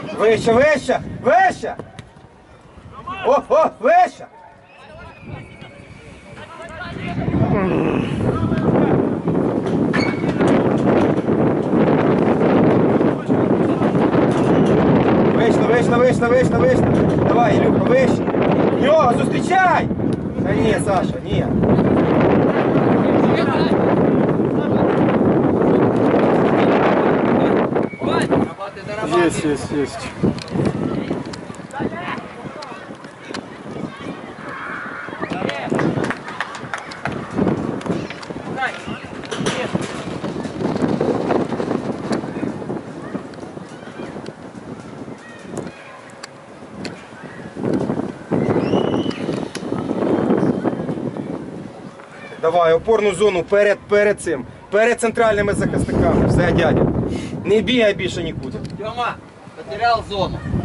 Вище, вище, вище! О, вище! Вище. Давай, Ілюха, вище. Його, зустрічай! Та ні, Саша, ні. Есть. Давай, опорну зону перед цим. Перед центральними захисниками. Все, дядя. Не бігай більше нікуди. Тьома, потеряв зону.